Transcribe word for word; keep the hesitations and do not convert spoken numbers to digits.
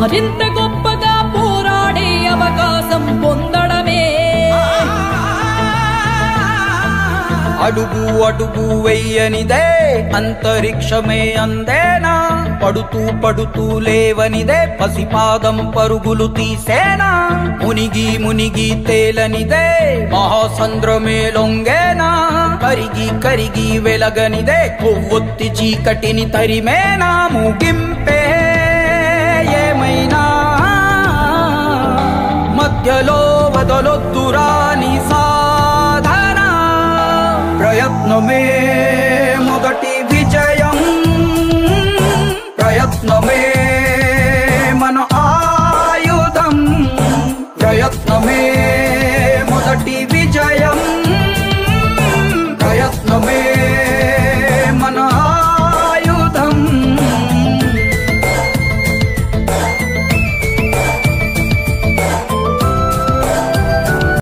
మరింత గొప్పగా పోరాడే అవకాశం పొందడమే. అడుగు అడుగు వెయ్యనిదే అంతరిక్షమే అందేనా, పడుతూ పడుతూ లేవనిదే పసిపాదం పరుగులు తీసేనా, మునిగి మునిగి తేలనిదే మహాసంద్రమే లొంగేనా, కరిగి కరిగి వెలగనిదే కొవ్వొత్తి చీకటిని తరిమేనా, ముగింపే ఏమైనా మధ్యలో వదలొద్దురా నీ సాధన, ప్రయత్నమే మొదటి విజయం, ప్రయత్నమే మన ఆయుధం, ప్రయత్నమే మొదటి విజయం, ప్రయత్నమే